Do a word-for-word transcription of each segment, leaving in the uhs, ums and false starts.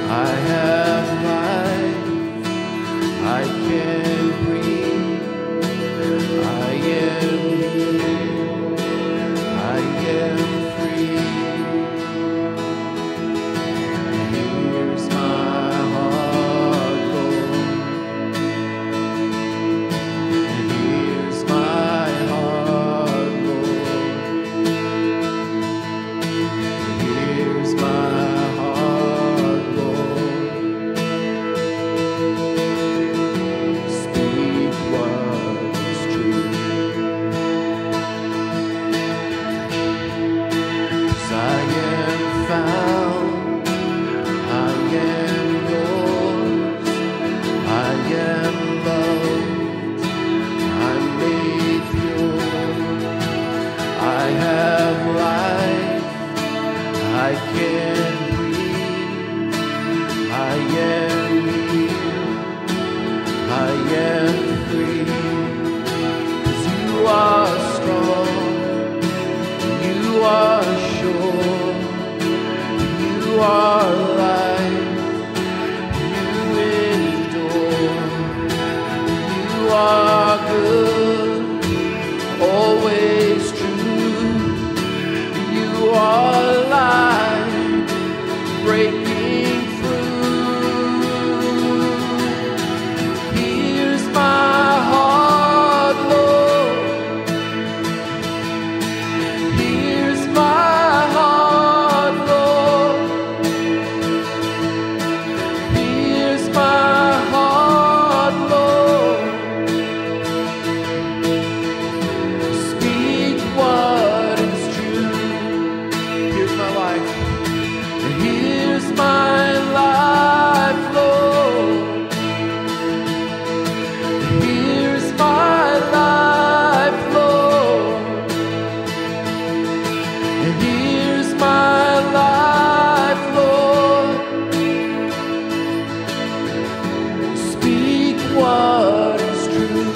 I have life, I can breathe, I am healed, I am free. Here's my heart, Lord. Here's my heart, Lord. Here's my heart, Lord. Speak what is true. 'Cause I am found, I am yours, I am loved, I'm made pure. I have life, I can breathe, I am healed, I am free. 'Cause you are strong, you are sure, you are life, you endure. You are good, always true. You are light, breaking through. Here's my heart, Lord. Here's my heart, Lord. Here's my heart, Lord. Speak what is true. Here's my life. Here's my life, Lord. Here's my life, Lord. Here's my life, Lord. Speak what is true.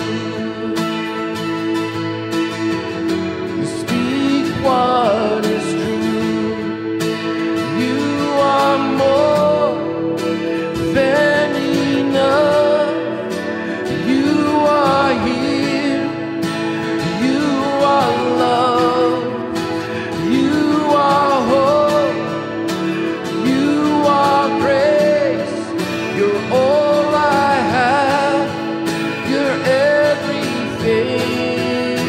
Speak what is true. You are more than enough. You are here. You are love. You are hope. You are grace. You're all I have. You're everything.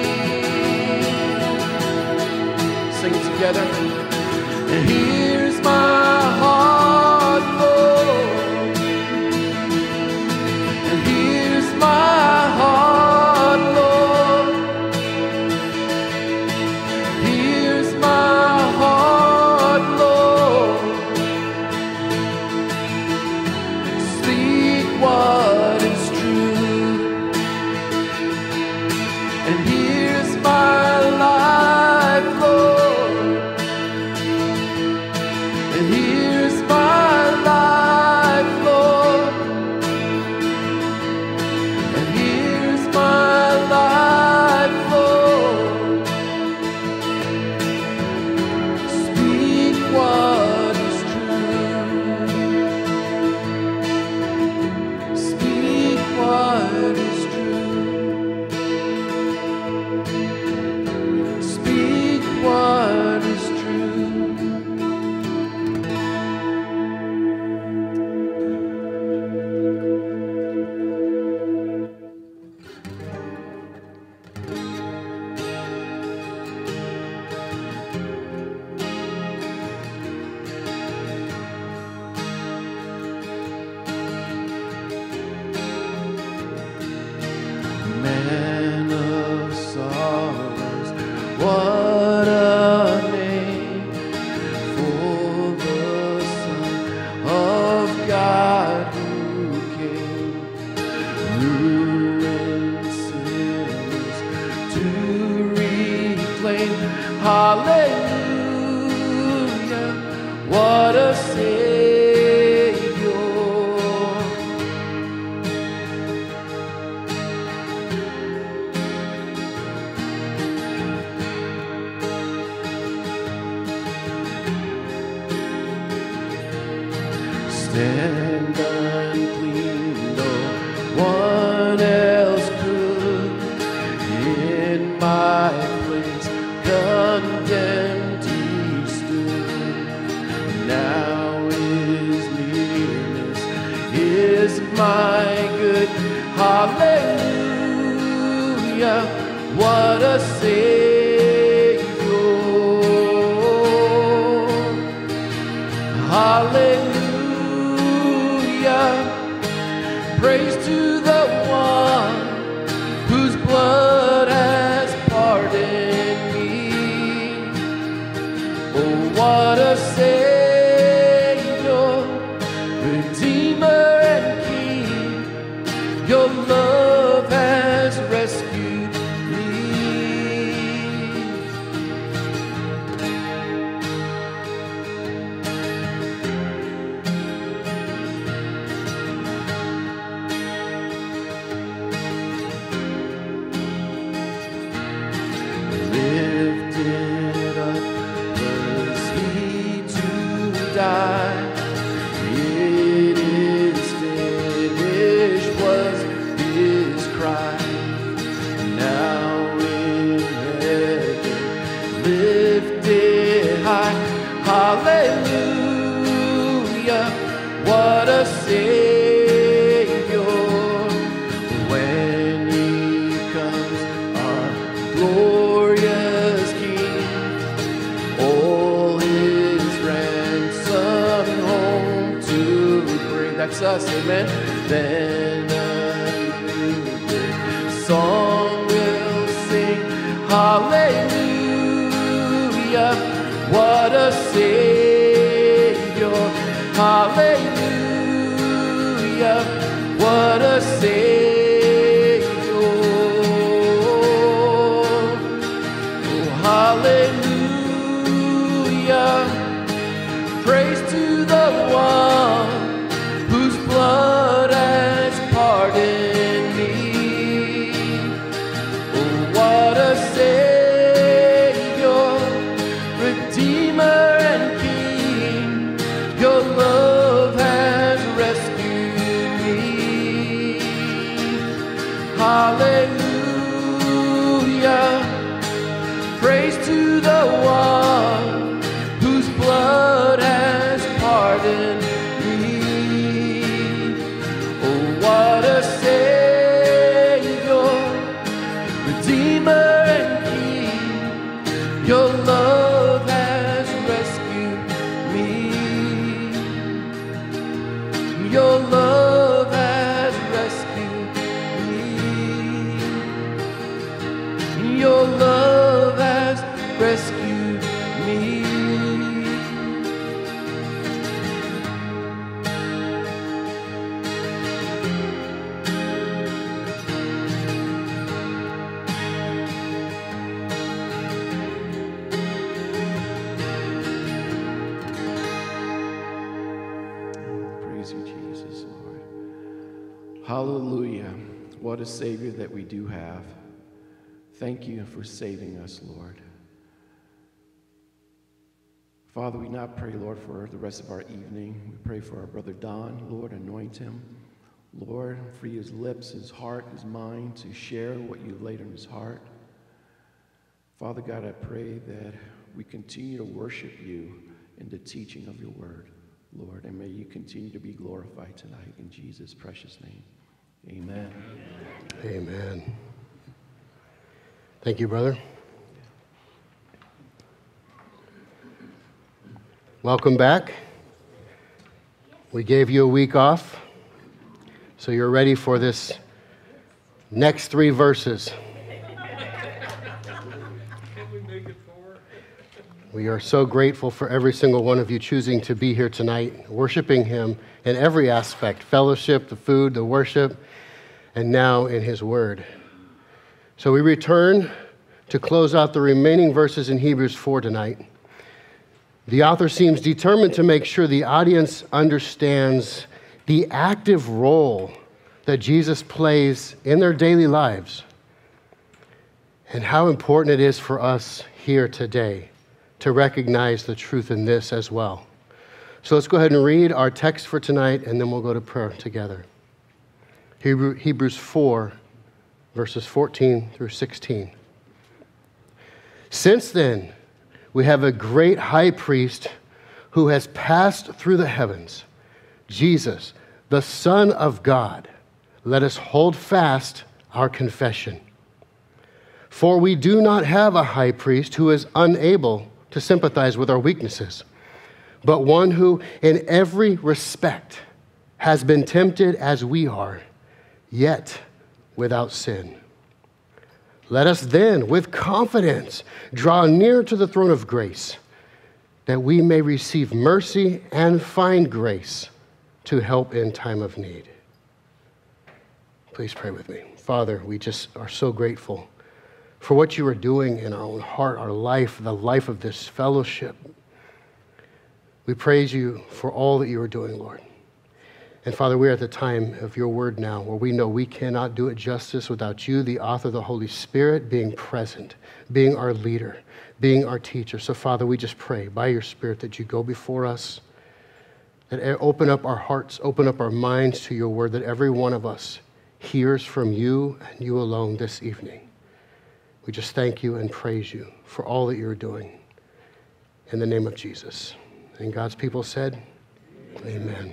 Sing it together. And here's my heart, Lord. And here's my heart, Lord. Here's my heart, Lord. Speak what is true. And here's my life, Lord. And here's my life, Lord. And here's my life, Lord. Speak what is true. Speak what is true. Speak what is true. Man of sorrows, what a name for the Son of God who came, ruined sinners to reclaim. Hallelujah, what a Savior. stand unclean, no one else could. In my place, condemned he stood. Now his nearness is my good. Hallelujah, what a Savior. Hallelujah, praise to the one whose blood has pardoned me. Oh, what a Savior, Redeemer and King. Your love has rescued me. Lifted up was he to die. It is finished was his cry. Now in heaven, lifted high. Hallelujah, what a Savior. When he comes, our glorious King, all his ransom home to bring. That's us, amen. Then a new song will sing. Hallelujah, what a Savior. Hallelujah, what a Savior. Oh, hallelujah, praise to the one whose blood has pardoned me. Oh, what a Savior, Redeemer and King. Your love has rescued me. Hallelujah, praise to the one whose blood has pardoned me. Oh, what a Savior, Redeemer and King. Your love has rescued me. Your love has rescued me. Your love has rescued me. Praise you, Jesus, Lord. Hallelujah. What a Savior that we do have. Thank you for saving us, Lord. Father, we now pray, Lord, for the rest of our evening. We pray for our brother Don. Lord, anoint him. Lord, free his lips, his heart, his mind to share what you've laid on his heart. Father God, I pray that we continue to worship you in the teaching of your word, Lord, and may you continue to be glorified tonight in Jesus' precious name. Amen. Amen. Thank you, brother. Welcome back. We gave you a week off, so you're ready for this next three verses. We are so grateful for every single one of you choosing to be here tonight, worshiping him in every aspect, fellowship, the food, the worship, and now in his word. So we return to close out the remaining verses in Hebrews four tonight. The author seems determined to make sure the audience understands the active role that Jesus plays in their daily lives and how important it is for us here today to recognize the truth in this as well. So let's go ahead and read our text for tonight, and then we'll go to prayer together. Hebrew, Hebrews four, verses fourteen through sixteen. Since then, we have a great high priest who has passed through the heavens, Jesus, the Son of God. Let us hold fast our confession. For we do not have a high priest who is unable to sympathize with our weaknesses, but one who in every respect has been tempted as we are, yet without sin. Let us then, with confidence, draw near to the throne of grace, that we may receive mercy and find grace to help in time of need. Please pray with me. Father, we just are so grateful for what you are doing in our own heart, our life, the life of this fellowship. We praise you for all that you are doing, Lord. And Father, we're at the time of your word now where we know we cannot do it justice without you, the author of the Holy Spirit, being present, being our leader, being our teacher. So Father, we just pray by your Spirit that you go before us, that open up our hearts, open up our minds to your word, that every one of us hears from you and you alone this evening. We just thank you and praise you for all that you're doing. In the name of Jesus. And God's people said, amen.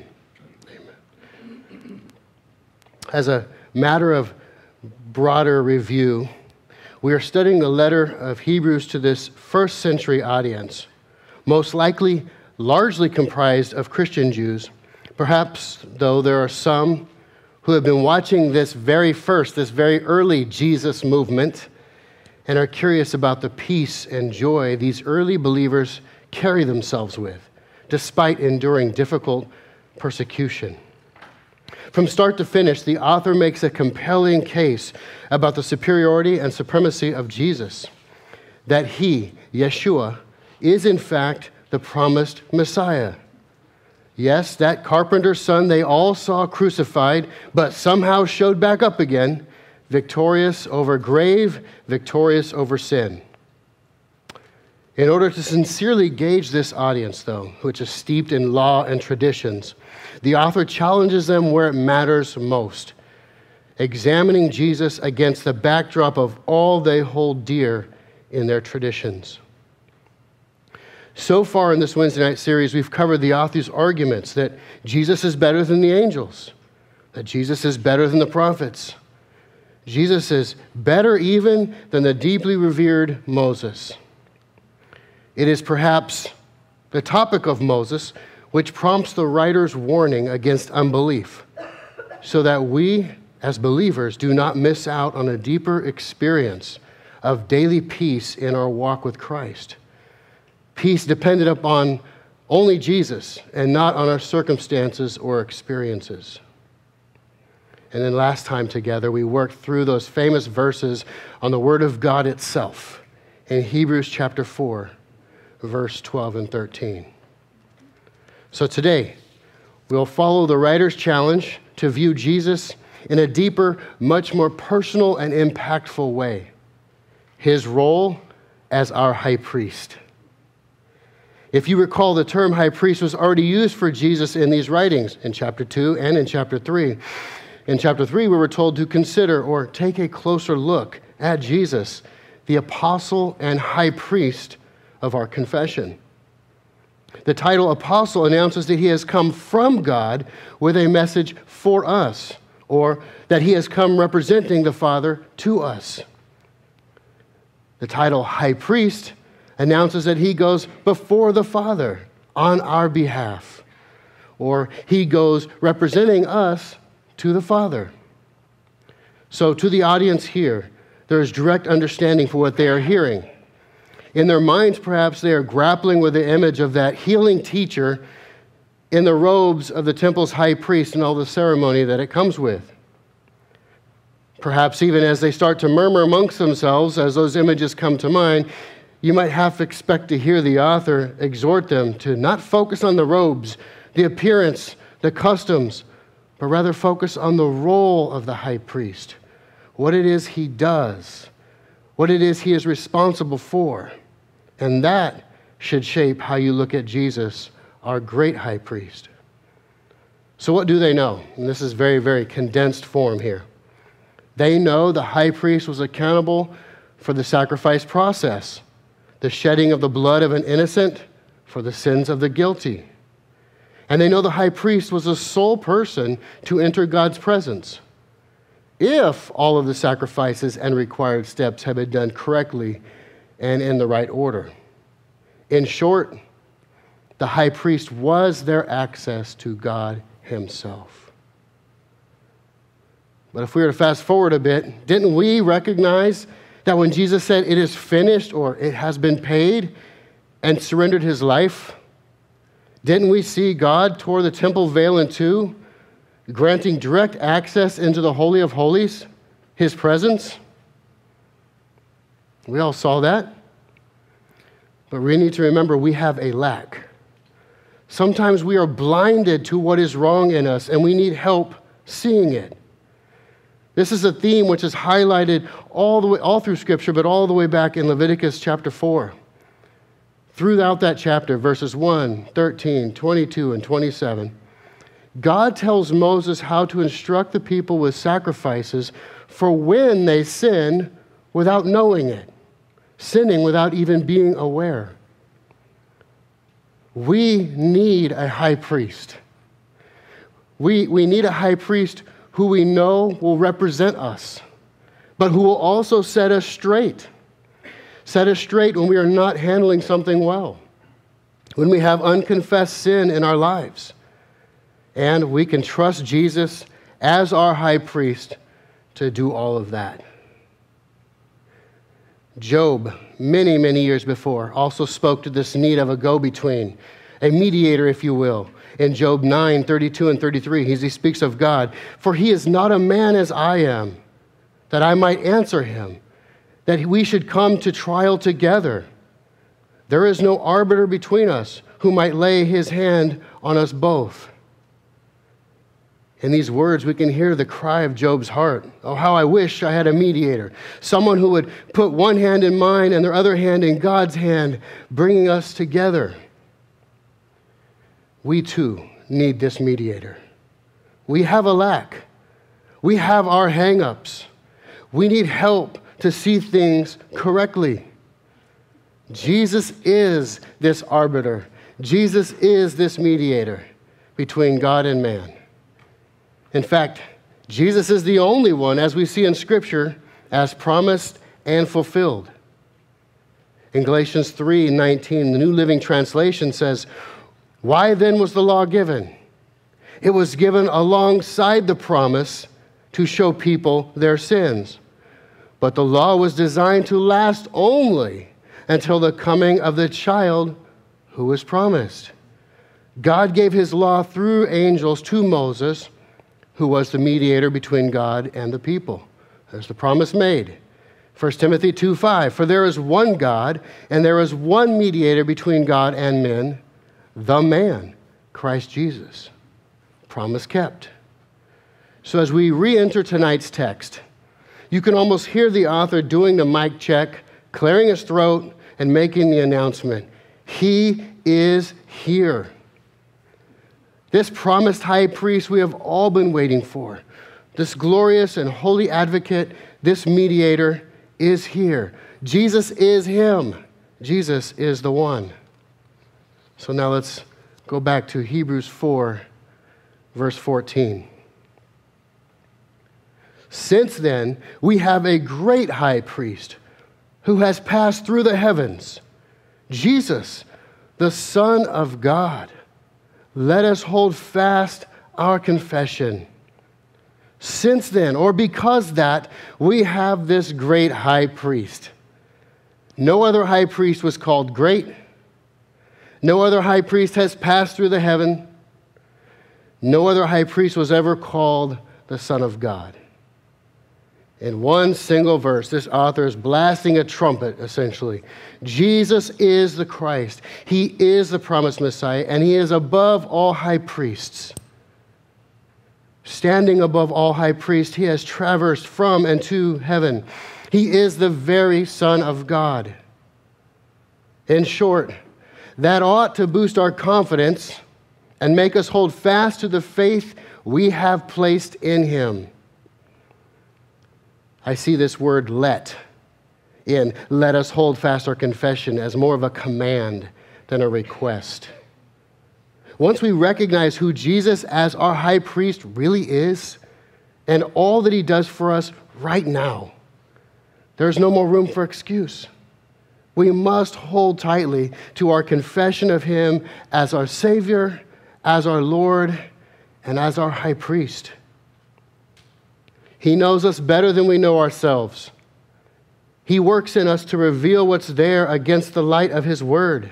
As a matter of broader review, we are studying the letter of Hebrews to this first century audience, most likely largely comprised of Christian Jews. Perhaps, though, there are some who have been watching this very first, this very early Jesus movement, and are curious about the peace and joy these early believers carry themselves with, despite enduring difficult persecution. From start to finish, the author makes a compelling case about the superiority and supremacy of Jesus, that he, Yeshua, is in fact the promised Messiah. Yes, that carpenter's son they all saw crucified, but somehow showed back up again, victorious over grave, victorious over sin. In order to sincerely gauge this audience, though, which is steeped in law and traditions, the author challenges them where it matters most, examining Jesus against the backdrop of all they hold dear in their traditions. So far in this Wednesday night series, we've covered the author's arguments that Jesus is better than the angels, that Jesus is better than the prophets. Jesus is better even than the deeply revered Moses. It is perhaps the topic of Moses which prompts the writer's warning against unbelief, so that we, as believers, do not miss out on a deeper experience of daily peace in our walk with Christ. Peace dependent upon only Jesus and not on our circumstances or experiences. And then last time together, we worked through those famous verses on the Word of God itself in Hebrews chapter four, verse twelve and thirteen. So today, we'll follow the writer's challenge to view Jesus in a deeper, much more personal and impactful way. His role as our high priest. If you recall, the term high priest was already used for Jesus in these writings, in chapter two and in chapter three. In chapter three, we were told to consider or take a closer look at Jesus, the apostle and high priest of our confession. The title apostle announces that he has come from God with a message for us, or that he has come representing the Father to us. The title high priest announces that he goes before the Father on our behalf, or he goes representing us to the Father. So to the audience here, there is direct understanding for what they are hearing. In their minds, perhaps, they are grappling with the image of that healing teacher in the robes of the temple's high priest and all the ceremony that it comes with. Perhaps even as they start to murmur amongst themselves, as those images come to mind, you might half expect to hear the author exhort them to not focus on the robes, the appearance, the customs, but rather focus on the role of the high priest, what it is he does, what it is he is responsible for. And that should shape how you look at Jesus, our great high priest. So what do they know? And this is very, very condensed form here. They know the high priest was accountable for the sacrifice process, the shedding of the blood of an innocent for the sins of the guilty. And they know the high priest was the sole person to enter God's presence, if all of the sacrifices and required steps had been done correctly and in the right order. In short, the high priest was their access to God himself. But if we were to fast forward a bit, didn't we recognize that when Jesus said it is finished or it has been paid and surrendered his life, didn't we see God tore the temple veil in two, granting direct access into the Holy of Holies, his presence? We all saw that. But we need to remember we have a lack. Sometimes we are blinded to what is wrong in us, and we need help seeing it. This is a theme which is highlighted all the way, all through Scripture, but all the way back in Leviticus chapter four. Throughout that chapter, verses one, thirteen, twenty-two, and twenty-seven, God tells Moses how to instruct the people with sacrifices for when they sin without knowing it, sinning without even being aware. We need a high priest. We, we need a high priest who we know will represent us, but who will also set us straight. Set us straight when we are not handling something well, when we have unconfessed sin in our lives. And we can trust Jesus as our high priest to do all of that. Job, many, many years before, also spoke to this need of a go-between, a mediator, if you will. In Job nine, thirty-two and thirty-three, he speaks of God. For he is not a man as I am, that I might answer him, that we should come to trial together. There is no arbiter between us who might lay his hand on us both. In these words, we can hear the cry of Job's heart. Oh, how I wish I had a mediator, someone who would put one hand in mine and their other hand in God's hand, bringing us together. We too need this mediator. We have a lack. We have our hang-ups. We need help to see things correctly. Jesus is this arbiter. Jesus is this mediator between God and man. In fact, Jesus is the only one, as we see in Scripture, as promised and fulfilled. In Galatians three nineteen, the New Living Translation says, "Why then was the law given? It was given alongside the promise to show people their sins. But the law was designed to last only until the coming of the child who was promised. God gave his law through angels to Moses, who was the mediator between God and the people." There's the promise made. First Timothy two five, "For there is one God, and there is one mediator between God and men, the man, Christ Jesus." Promise kept. So as we re-enter tonight's text, you can almost hear the author doing the mic check, clearing his throat, and making the announcement. He is here. This promised high priest we have all been waiting for, this glorious and holy advocate, this mediator is here. Jesus is him. Jesus is the one. So now let's go back to Hebrews four, verse fourteen. "Since then, we have a great high priest who has passed through the heavens, Jesus, the Son of God. Let us hold fast our confession. Since then, or because that, we have this great high priest. No other high priest was called great. No other high priest has passed through the heaven. No other high priest was ever called the Son of God." In one single verse, this author is blasting a trumpet, essentially. Jesus is the Christ. He is the promised Messiah, and he is above all high priests. Standing above all high priests, he has traversed from and to heaven. He is the very Son of God. In short, That ought to boost our confidence and make us hold fast to the faith we have placed in him. I see this word let in let us hold fast our confession as more of a command than a request. Once we recognize who Jesus as our high priest really is and all that he does for us right now, there's no more room for excuse. We must hold tightly to our confession of him as our Savior, as our Lord, and as our high priest. He knows us better than we know ourselves. He works in us to reveal what's there against the light of his word.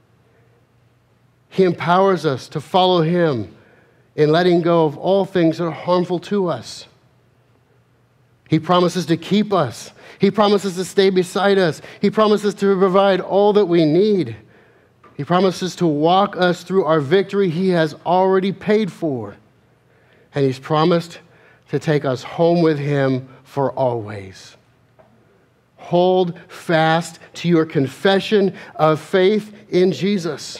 He empowers us to follow him in letting go of all things that are harmful to us. He promises to keep us. He promises to stay beside us. He promises to provide all that we need. He promises to walk us through our victory he has already paid for. And he's promised to take us home with him for always. Hold fast to your confession of faith in Jesus.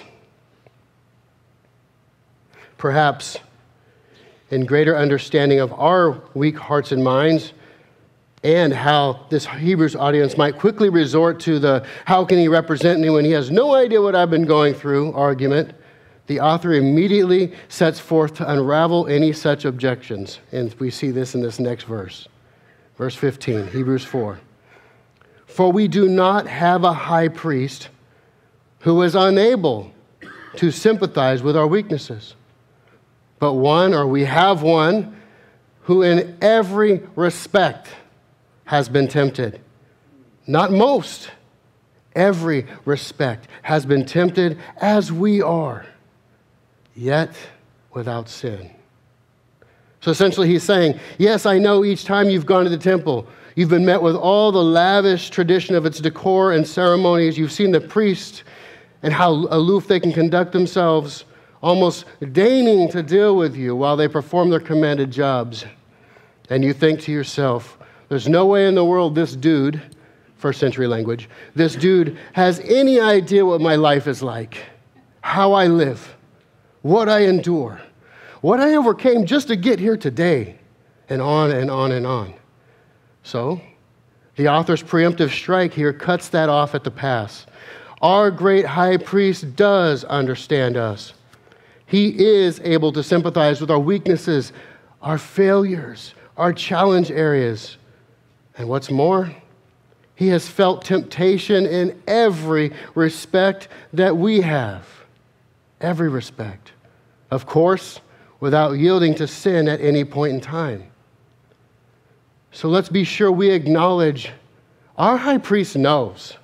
Perhaps in greater understanding of our weak hearts and minds, and how this Hebrews audience might quickly resort to the how can he represent me when he has no idea what I've been going through argument, the author immediately sets forth to unravel any such objections. And we see this in this next verse. Verse fifteen, Hebrews four. For we do not have a high priest who is unable to sympathize with our weaknesses, but one, or we have one, who in every respect has been tempted. Not most, every respect has been tempted as we are, yet without sin. So essentially he's saying, yes, I know each time you've gone to the temple, you've been met with all the lavish tradition of its decor and ceremonies. You've seen the priests and how aloof they can conduct themselves, almost deigning to deal with you while they perform their commanded jobs. And you think to yourself, there's no way in the world this dude, first century language, this dude has any idea what my life is like, how I live, what I endure, what I overcame just to get here today, and on and on and on. So, the author's preemptive strike here cuts that off at the pass. Our great high priest does understand us. He is able to sympathize with our weaknesses, our failures, our challenge areas. And what's more, he has felt temptation in every respect that we have. Every respect. Of course, without yielding to sin at any point in time. So let's be sure we acknowledge our high priest knows.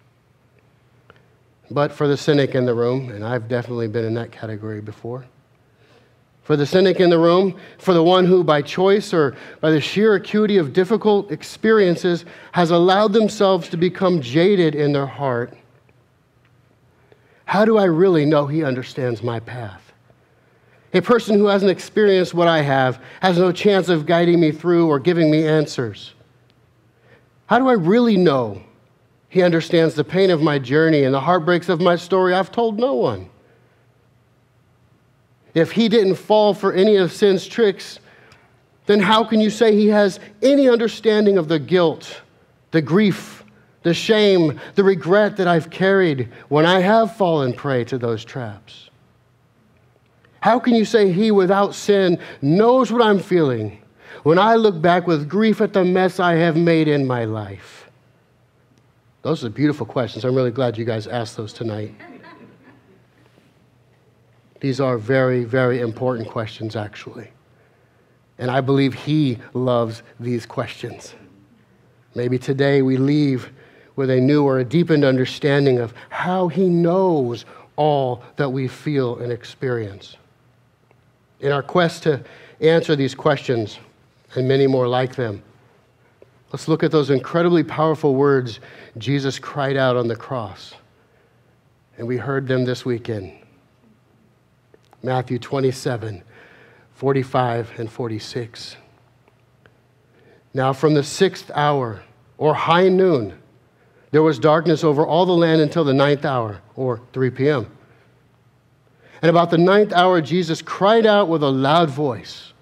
But for the cynic in the room, and I've definitely been in that category before, for the cynic in the room, for the one who by choice or by the sheer acuity of difficult experiences has allowed themselves to become jaded in their heart, how do I really know he understands my path? A person who hasn't experienced what I have has no chance of guiding me through or giving me answers. How do I really know he understands the pain of my journey and the heartbreaks of my story? I've told no one. If he didn't fall for any of sin's tricks, then how can you say he has any understanding of the guilt, the grief, the shame, the regret that I've carried when I have fallen prey to those traps? How can you say he, without sin, knows what I'm feeling when I look back with grief at the mess I have made in my life? Those are beautiful questions. I'm really glad you guys asked those tonight. These are very, very important questions, actually. And I believe he loves these questions. Maybe today we leave with a new or a deepened understanding of how he knows all that we feel and experience. In our quest to answer these questions, and many more like them, let's look at those incredibly powerful words Jesus cried out on the cross. And we heard them this weekend. Matthew twenty-seven, forty-five and forty-six. Now from the sixth hour, or high noon, There was darkness over all the land until the ninth hour, or three p.m. And about the ninth hour, Jesus cried out with a loud voice,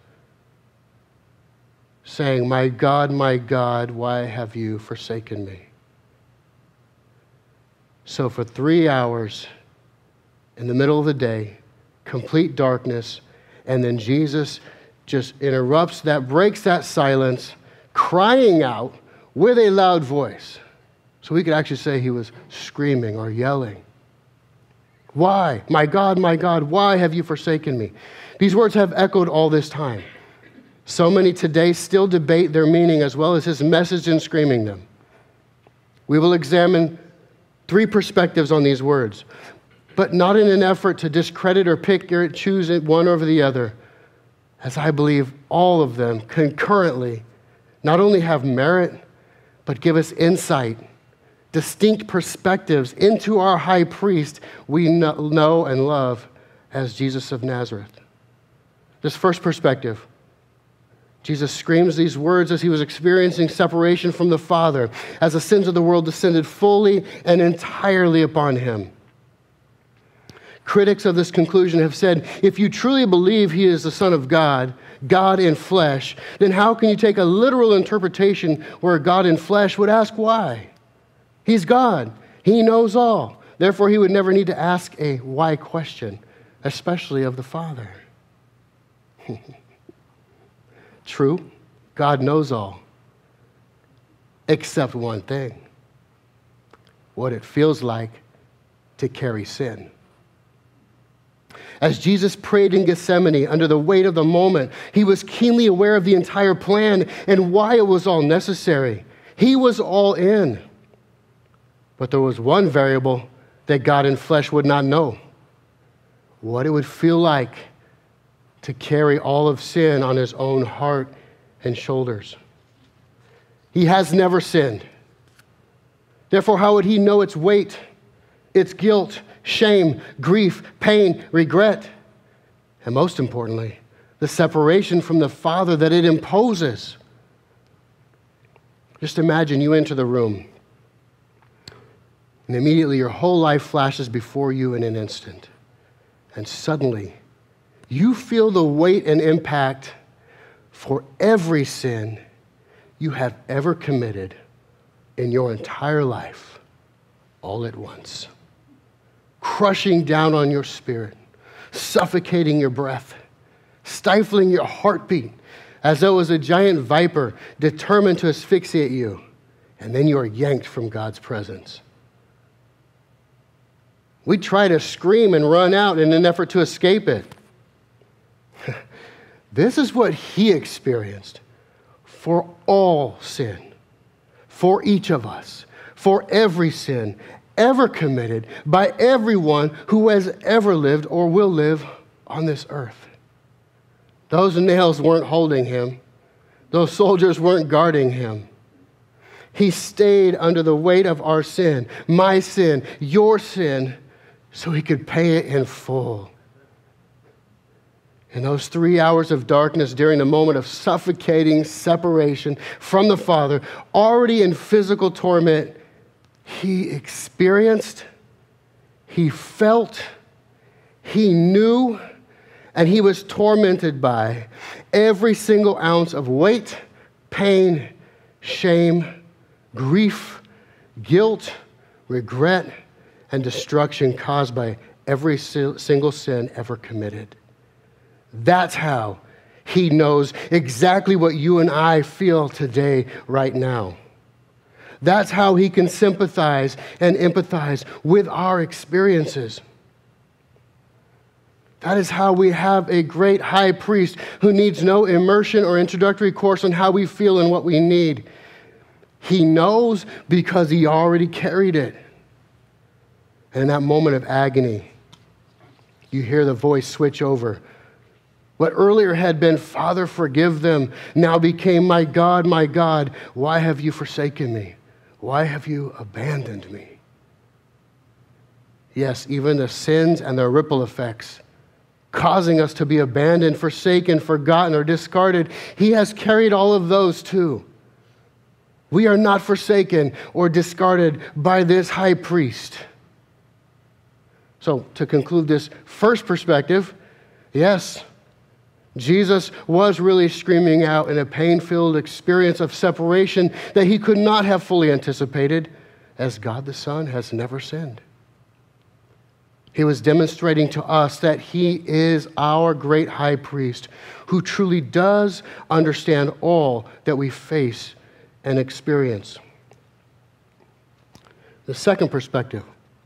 saying, "My God, my God, why have you forsaken me?" So for three hours, in the middle of the day, complete darkness, and then Jesus just interrupts that, breaks that silence, crying out with a loud voice. So we could actually say he was screaming or yelling. Why? My God, my God, why have you forsaken me? These words have echoed all this time. So many today still debate their meaning as well as his message in screaming them. We will examine three perspectives on these words, but not in an effort to discredit or pick or choose one over the other, as I believe all of them concurrently not only have merit, but give us insight, distinct perspectives into our high priest we know and love as Jesus of Nazareth. This first perspective, Jesus screams these words as he was experiencing separation from the Father, as the sins of the world descended fully and entirely upon him. Critics of this conclusion have said, if you truly believe he is the Son of God, God in flesh, then how can you take a literal interpretation where God in flesh would ask why? He's God. He knows all. Therefore, he would never need to ask a why question, especially of the Father. True, God knows all, except one thing: what it feels like to carry sin. As Jesus prayed in Gethsemane under the weight of the moment, he was keenly aware of the entire plan and why it was all necessary. He was all in. But there was one variable that God in flesh would not know: what it would feel like to carry all of sin on his own heart and shoulders. He has never sinned. Therefore, how would he know its weight, its guilt, shame, grief, pain, regret, and most importantly, the separation from the Father that it imposes? Just imagine you enter the room, and immediately your whole life flashes before you in an instant. And suddenly, you feel the weight and impact for every sin you have ever committed in your entire life, all at once, crushing down on your spirit, suffocating your breath, stifling your heartbeat, as though it was a giant viper determined to asphyxiate you, and then you are yanked from God's presence. We try to scream and run out in an effort to escape it. This is what he experienced for all sin, for each of us, for every sin ever committed by everyone who has ever lived or will live on this earth. Those nails weren't holding him. Those soldiers weren't guarding him. He stayed under the weight of our sin, my sin, your sin, so he could pay it in full. In those three hours of darkness during the moment of suffocating separation from the Father, already in physical torment, he experienced, he felt, he knew, and he was tormented by every single ounce of weight, pain, shame, grief, guilt, regret, and destruction caused by every single sin ever committed. That's how he knows exactly what you and I feel today, right now. That's how he can sympathize and empathize with our experiences. That is how we have a great high priest who needs no immersion or introductory course on how we feel and what we need. He knows because he already carried it. And in that moment of agony, you hear the voice switch over. What earlier had been, "Father, forgive them," now became, "My God, my God, why have you forsaken me? Why have you abandoned me?" Yes, even the sins and their ripple effects, causing us to be abandoned, forsaken, forgotten, or discarded, he has carried all of those too. We are not forsaken or discarded by this high priest. So, to conclude this first perspective, yes, Jesus was really screaming out in a pain-filled experience of separation that he could not have fully anticipated, as God the Son has never sinned. He was demonstrating to us that he is our great high priest who truly does understand all that we face and experience. The second perspective.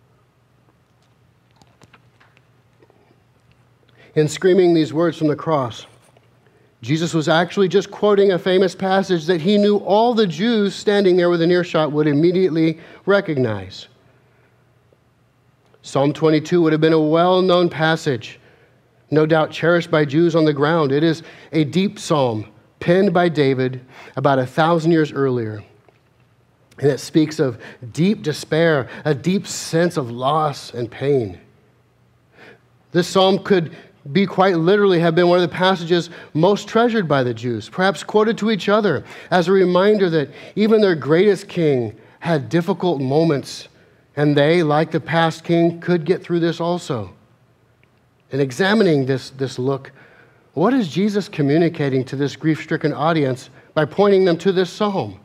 In screaming these words from the cross, Jesus was actually just quoting a famous passage that he knew all the Jews standing there within earshot would immediately recognize. Psalm twenty-two would have been a well-known passage, no doubt cherished by Jews on the ground. It is a deep psalm penned by David about a thousand years earlier. And it speaks of deep despair, a deep sense of loss and pain. This psalm could be quite literally have been one of the passages most treasured by the Jews, perhaps quoted to each other as a reminder that even their greatest king had difficult moments, and they, like the past king, could get through this also. In examining this, this look, what is Jesus communicating to this grief-stricken audience by pointing them to this psalm?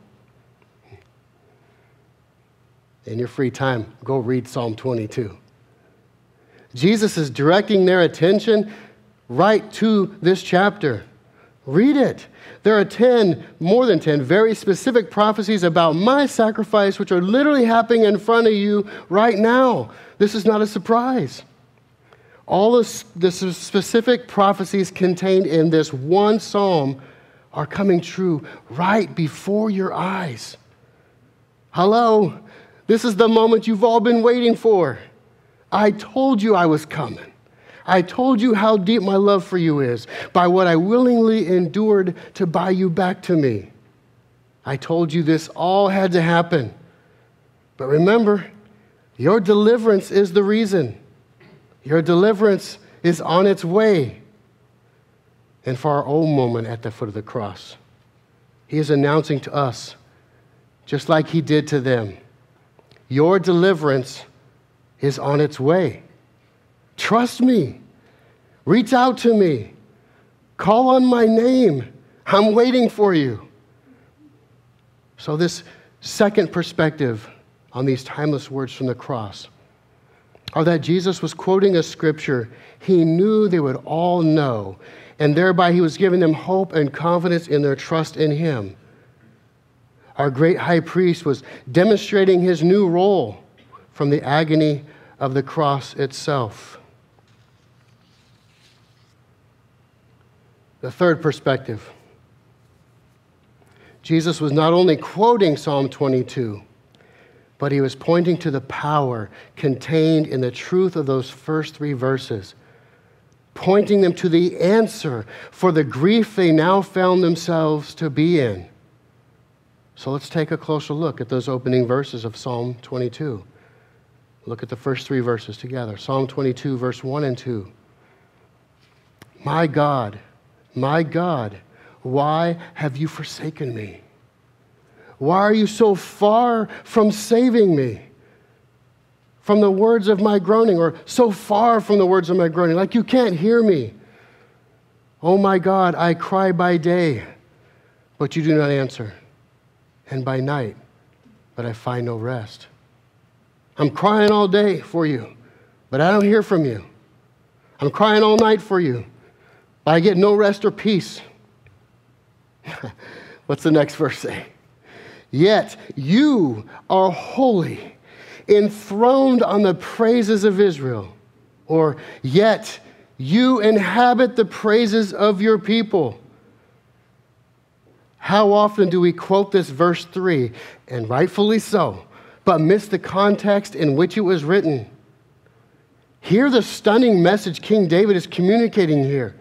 In your free time, go read Psalm twenty-two. Jesus is directing their attention right to this chapter. Read it. There are ten, more than ten, very specific prophecies about my sacrifice, which are literally happening in front of you right now. This is not a surprise. All of the specific prophecies contained in this one psalm are coming true right before your eyes. Hello, this is the moment you've all been waiting for. I told you I was coming. I told you how deep my love for you is by what I willingly endured to buy you back to me. I told you this all had to happen. But remember, your deliverance is the reason. Your deliverance is on its way. And for our own moment at the foot of the cross, he is announcing to us, just like he did to them, your deliverance is on its way. Trust me. Reach out to me. Call on my name. I'm waiting for you. So this second perspective on these timeless words from the cross are that Jesus was quoting a scripture he knew they would all know, and thereby he was giving them hope and confidence in their trust in him. Our great high priest was demonstrating his new role from the agony of the cross itself. The third perspective. Jesus was not only quoting Psalm twenty-two, but he was pointing to the power contained in the truth of those first three verses, pointing them to the answer for the grief they now found themselves to be in. So let's take a closer look at those opening verses of Psalm twenty-two. Look at the first three verses together. Psalm twenty-two, verse one and two. My God, my God, why have you forsaken me? Why are you so far from saving me? From the words of my groaning, or so far from the words of my groaning, like you can't hear me. Oh my God, I cry by day, but you do not answer, and by night, but I find no rest. I'm crying all day for you, but I don't hear from you. I'm crying all night for you, but I get no rest or peace. What's the next verse say? Yet you are holy, enthroned on the praises of Israel. Or, yet you inhabit the praises of your people. How often do we quote this verse three, and rightfully so, but miss the context in which it was written? Hear the stunning message King David is communicating here.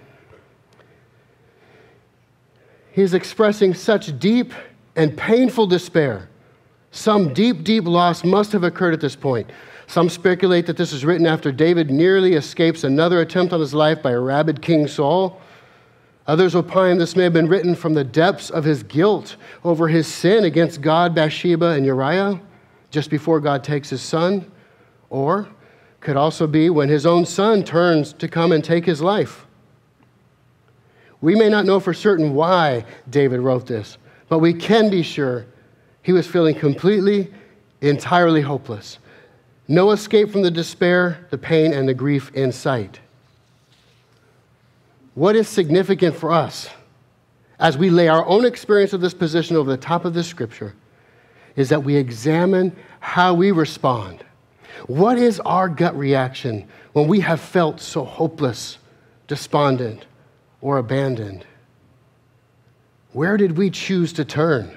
He is expressing such deep and painful despair. Some deep, deep loss must have occurred at this point. Some speculate that this is written after David nearly escapes another attempt on his life by a rabid King Saul. Others opine this may have been written from the depths of his guilt over his sin against God, Bathsheba, and Uriah, just before God takes his son, or could also be when his own son turns to come and take his life. We may not know for certain why David wrote this, but we can be sure he was feeling completely, entirely hopeless. No escape from the despair, the pain, and the grief in sight. What is significant for us as we lay our own experience of this position over the top of this scripture is that we examine how we respond. What is our gut reaction when we have felt so hopeless, despondent, or abandoned? Where did we choose to turn?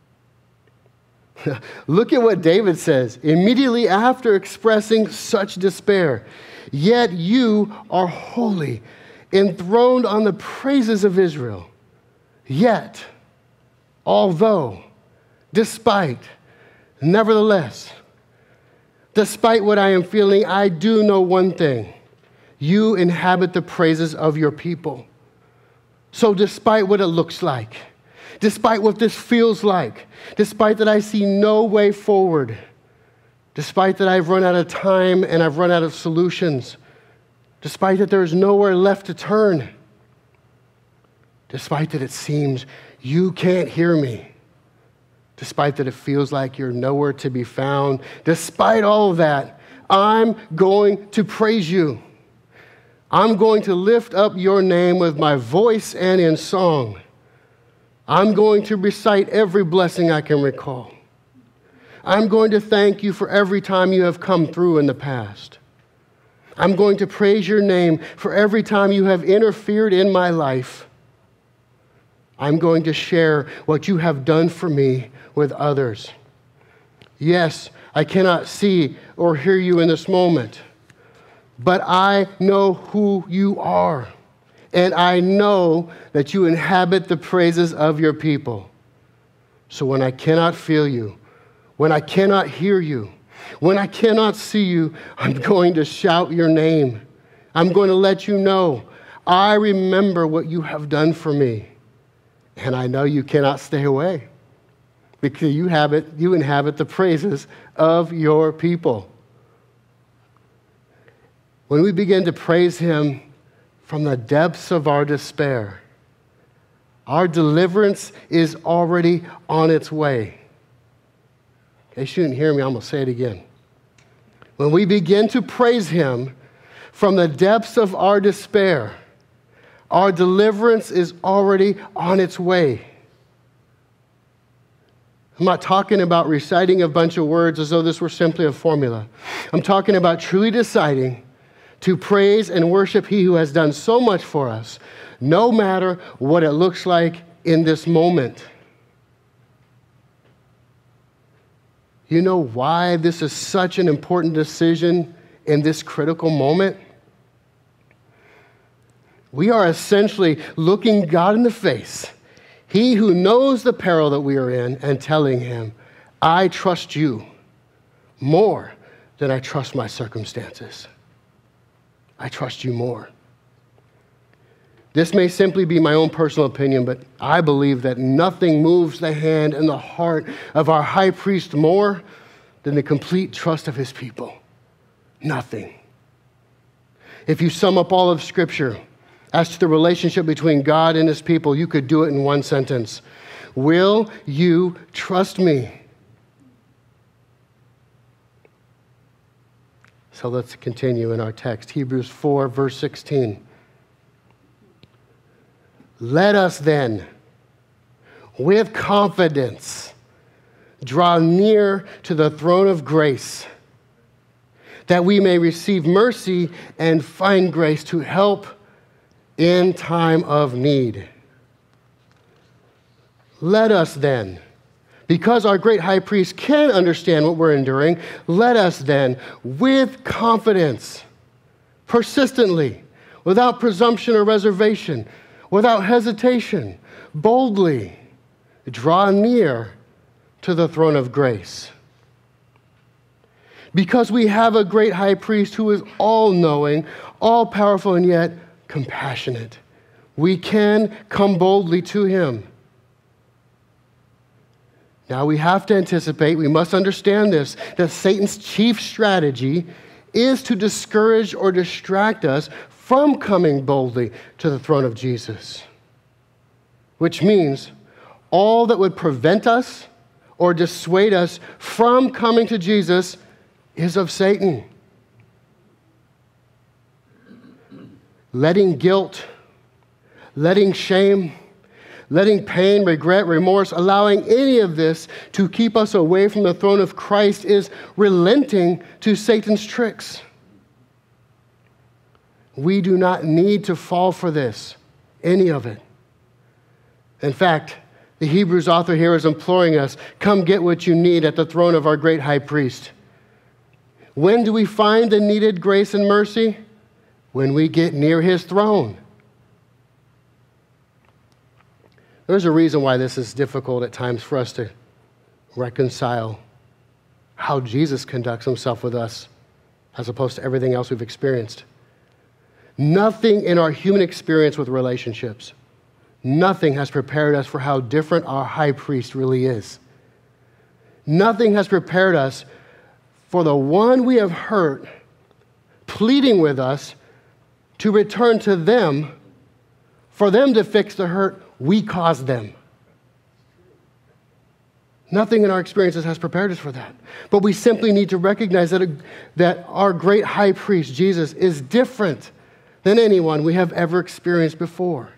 Look at what David says immediately after expressing such despair. Yet you are holy, enthroned on the praises of Israel. Yet, although, despite, nevertheless, despite what I am feeling, I do know one thing. You inhabit the praises of your people. So despite what it looks like, despite what this feels like, despite that I see no way forward, despite that I've run out of time and I've run out of solutions, despite that there's nowhere left to turn, despite that it seems you can't hear me, despite that it feels like you're nowhere to be found, despite all of that, I'm going to praise you. I'm going to lift up your name with my voice and in song. I'm going to recite every blessing I can recall. I'm going to thank you for every time you have come through in the past. I'm going to praise your name for every time you have interfered in my life. I'm going to share what you have done for me with others. Yes, I cannot see or hear you in this moment, but I know who you are, and I know that you inhabit the praises of your people. So when I cannot feel you, when I cannot hear you, when I cannot see you, I'm going to shout your name. I'm going to let you know, I remember what you have done for me, and I know you cannot stay away because you inhabit, you inhabit the praises of your people. When we begin to praise him from the depths of our despair, our deliverance is already on its way. In case you didn't hear me, I'm going to say it again. When we begin to praise him from the depths of our despair, our deliverance is already on its way. I'm not talking about reciting a bunch of words as though this were simply a formula. I'm talking about truly deciding to praise and worship he who has done so much for us, no matter what it looks like in this moment. You know why this is such an important decision in this critical moment? We are essentially looking God in the face, he who knows the peril that we are in, and telling him, I trust you more than I trust my circumstances. I trust you more. This may simply be my own personal opinion, but I believe that nothing moves the hand and the heart of our high priest more than the complete trust of his people. Nothing. If you sum up all of Scripture as to the relationship between God and his people, you could do it in one sentence. Will you trust me? So let's continue in our text. Hebrews four, verse sixteen. Let us then, with confidence, draw near to the throne of grace, that we may receive mercy and find grace to help in time of need. Let us then, because our great high priest can understand what we're enduring, let us then, with confidence, persistently, without presumption or reservation, without hesitation, boldly, draw near to the throne of grace. Because we have a great high priest who is all-knowing, all-powerful, and yet compassionate. We can come boldly to him. Now we have to anticipate, we must understand this, that Satan's chief strategy is to discourage or distract us from coming boldly to the throne of Jesus. Which means all that would prevent us or dissuade us from coming to Jesus is of Satan. Letting guilt, letting shame, letting pain, regret, remorse, allowing any of this to keep us away from the throne of Christ is relenting to Satan's tricks. We do not need to fall for this, any of it. In fact, the Hebrews author here is imploring us, come get what you need at the throne of our great high priest. When do we find the needed grace and mercy? When we get near his throne. There's a reason why this is difficult at times for us to reconcile how Jesus conducts himself with us as opposed to everything else we've experienced. Nothing in our human experience with relationships, nothing has prepared us for how different our high priest really is. Nothing has prepared us for the one we have hurt pleading with us to return to them, for them to fix the hurt we caused them. Nothing in our experiences has prepared us for that. But we simply need to recognize that, that our great high priest, Jesus, is different than anyone we have ever experienced before.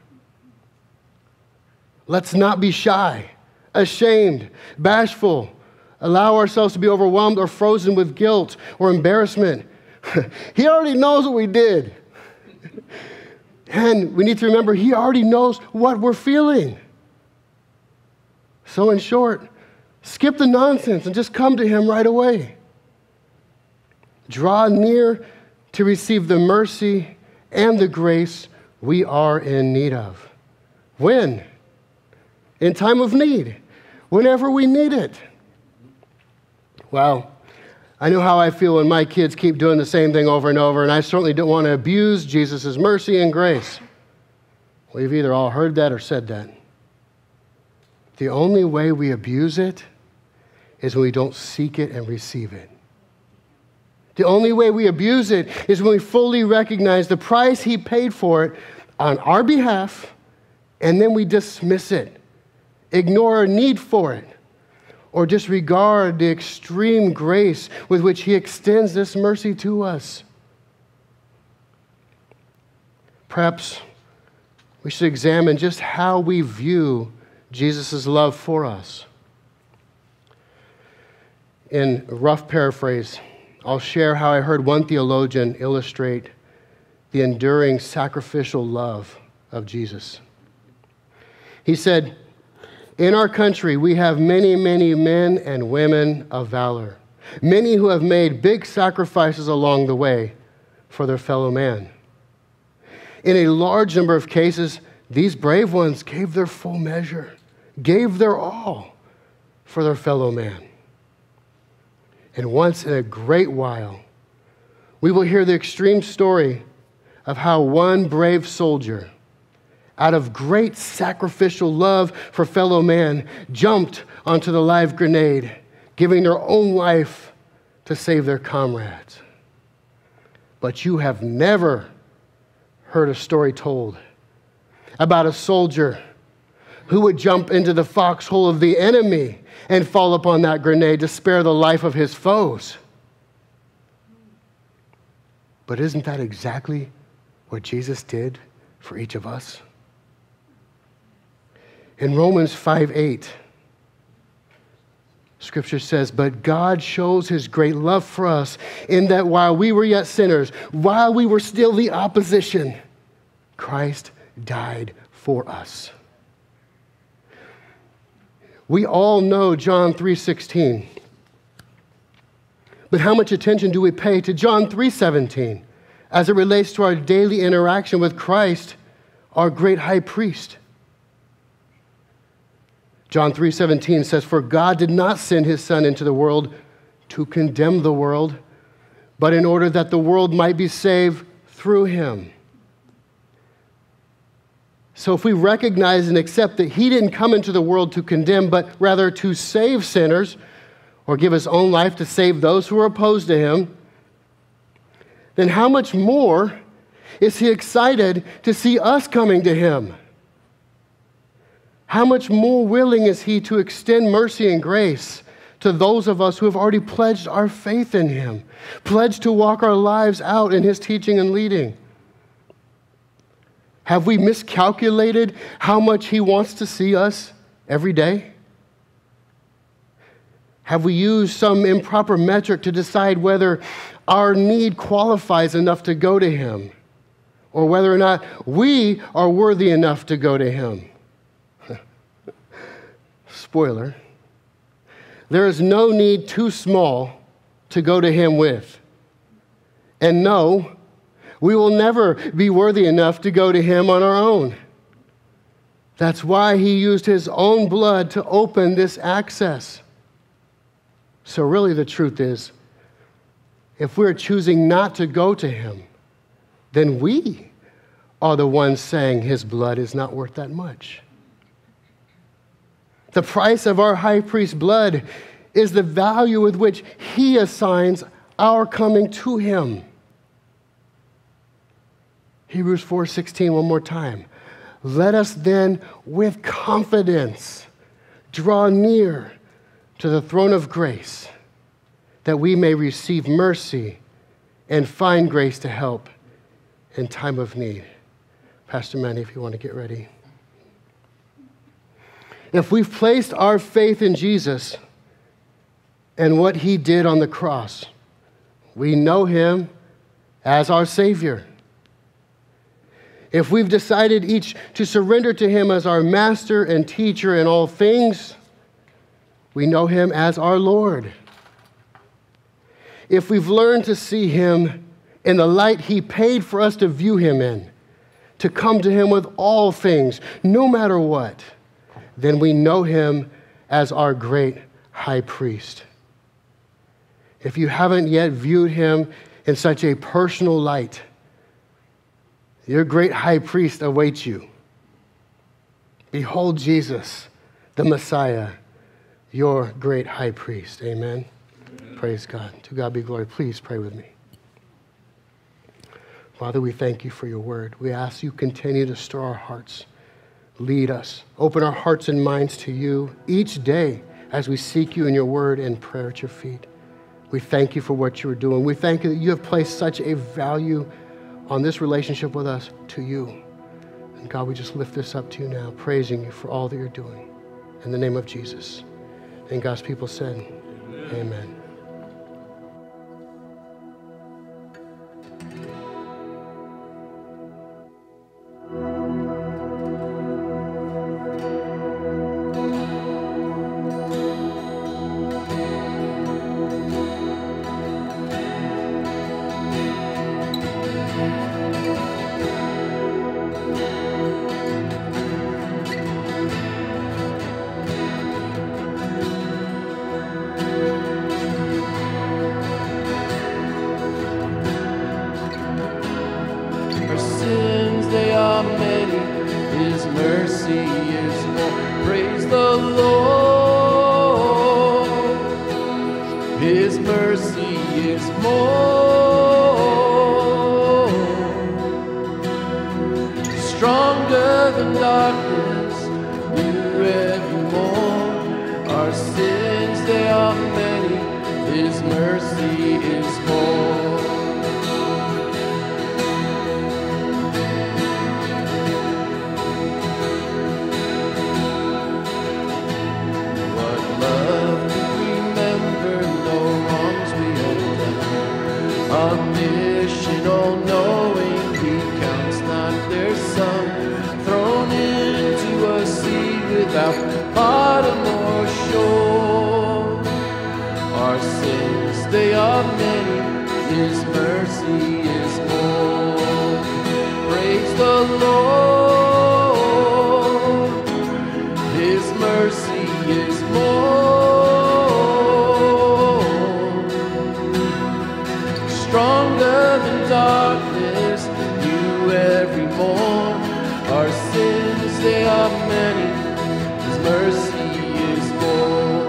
Let's not be shy, ashamed, bashful, allow ourselves to be overwhelmed or frozen with guilt or embarrassment. He already knows what we did. And we need to remember, he already knows what we're feeling. So in short, skip the nonsense and just come to him right away. Draw near to receive the mercy and the grace we are in need of. When? In time of need. Whenever we need it. Well, I know how I feel when my kids keep doing the same thing over and over, and I certainly don't want to abuse Jesus' mercy and grace. We've either all heard that or said that. The only way we abuse it is when we don't seek it and receive it. The only way we abuse it is when we fully recognize the price he paid for it on our behalf, and then we dismiss it, ignore our need for it, or disregard the extreme grace with which he extends this mercy to us. Perhaps we should examine just how we view Jesus' love for us. In a rough paraphrase, I'll share how I heard one theologian illustrate the enduring sacrificial love of Jesus. He said, in our country, we have many, many men and women of valor, many who have made big sacrifices along the way for their fellow man. In a large number of cases, these brave ones gave their full measure, gave their all for their fellow man. And once in a great while, we will hear the extreme story of how one brave soldier, out of great sacrificial love for fellow man, jumped onto the live grenade, giving their own life to save their comrades. But you have never heard a story told about a soldier who would jump into the foxhole of the enemy and fall upon that grenade to spare the life of his foes. But isn't that exactly what Jesus did for each of us? In Romans five eight, Scripture says, but God shows his great love for us in that while we were yet sinners, while we were still the opposition, Christ died for us. We all know John three sixteen. But how much attention do we pay to John three seventeen as it relates to our daily interaction with Christ, our great high priest? John three seventeen says, for God did not send his Son into the world to condemn the world, but in order that the world might be saved through him. So if we recognize and accept that he didn't come into the world to condemn, but rather to save sinners, or give his own life to save those who are opposed to him, then how much more is he excited to see us coming to him? How much more willing is he to extend mercy and grace to those of us who have already pledged our faith in him, pledged to walk our lives out in his teaching and leading? Have we miscalculated how much he wants to see us every day? Have we used some improper metric to decide whether our need qualifies enough to go to him, or whether or not we are worthy enough to go to him? Spoiler, there is no need too small to go to him with. And no, we will never be worthy enough to go to him on our own. That's why he used his own blood to open this access. So really the truth is, if we're choosing not to go to him, then we are the ones saying his blood is not worth that much. The price of our high priest's blood is the value with which he assigns our coming to him. Hebrews four sixteen, one more time. Let us then with confidence draw near to the throne of grace, that we may receive mercy and find grace to help in time of need. Pastor Manny, if you want to get ready. If we've placed our faith in Jesus and what he did on the cross, we know him as our Savior. If we've decided each to surrender to him as our master and teacher in all things, we know him as our Lord. If we've learned to see him in the light he paid for us to view him in, to come to him with all things, no matter what, then we know him as our great high priest. If you haven't yet viewed him in such a personal light, your great high priest awaits you. Behold Jesus, the Messiah, your great high priest. Amen. Amen. Praise God. To God be glory. Please pray with me. Father, we thank you for your word. We ask you continue to stir our hearts. Lead us. Open our hearts and minds to you each day as we seek you in your word and prayer at your feet. We thank you for what you are doing. We thank you that you have placed such a value on this relationship with us to you. And God, we just lift this up to you now, praising you for all that you're doing. In the name of Jesus. And God's people said, amen. Amen. Stronger than darkness, you every morn. Our sin many, His mercy is more.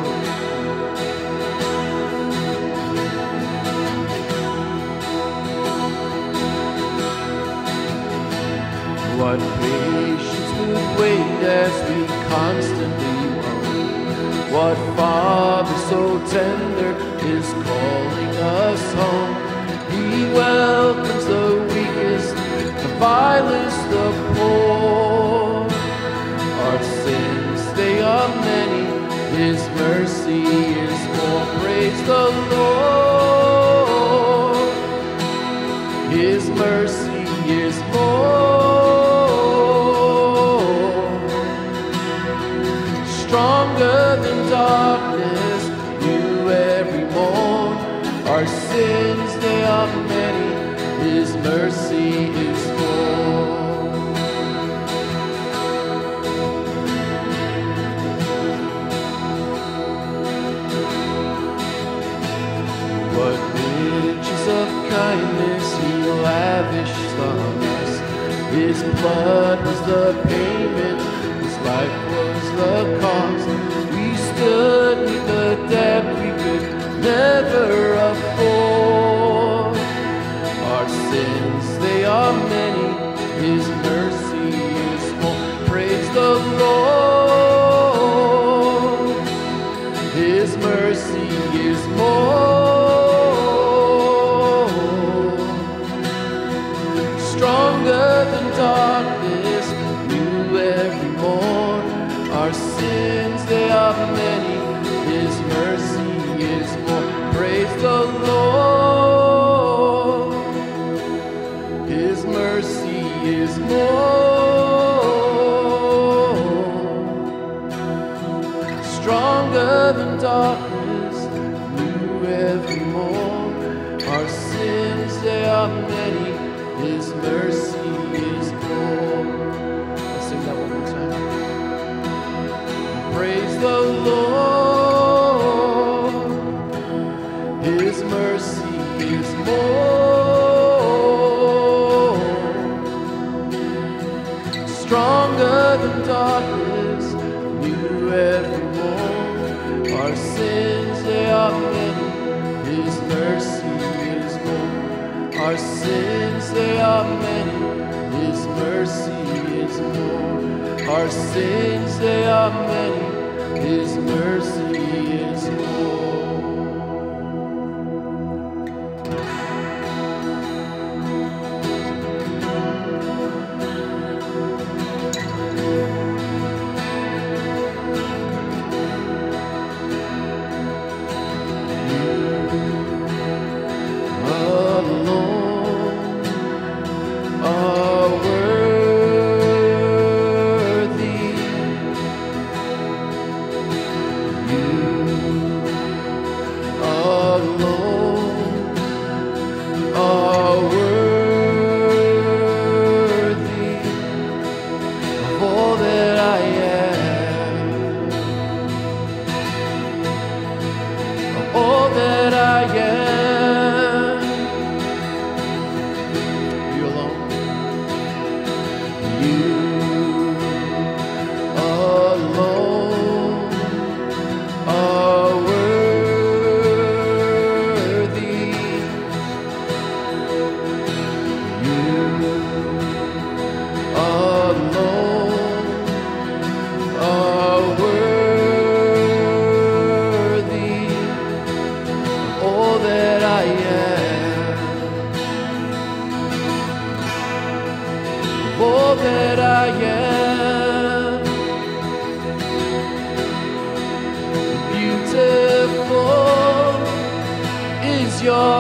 What patience would wait as we constantly roam. What Father so tender is calling us home. He welcomes the weakest, the vilest, the poor. Our sins, they are many, His mercy is more. Praise the Lord. His mercy is more. Stronger than darkness, new every morn. Our sins, they are many, His mercy is more. What riches of kindness He lavished on us. His blood was the payment, His life was the cost. We stood with the debt we could never afford. Our sins, they are many, His mercy is more. Praise the Lord. His mercy is more. Stronger than darkness, new every morn. Our sins, they are many, His mercy is more. Praise the Lord. His mercy is more. Stronger than darkness, new every morn. Our sins, they are many, His mercy is more. Let's sing that one more time. Praise the Lord. His mercy is more. Stronger than darkness, new every morn. Our sins, they are many, His mercy is more. Our sins, they are many, His mercy is more. Our sins, they are many, His mercy is more. All that I am, beautiful is your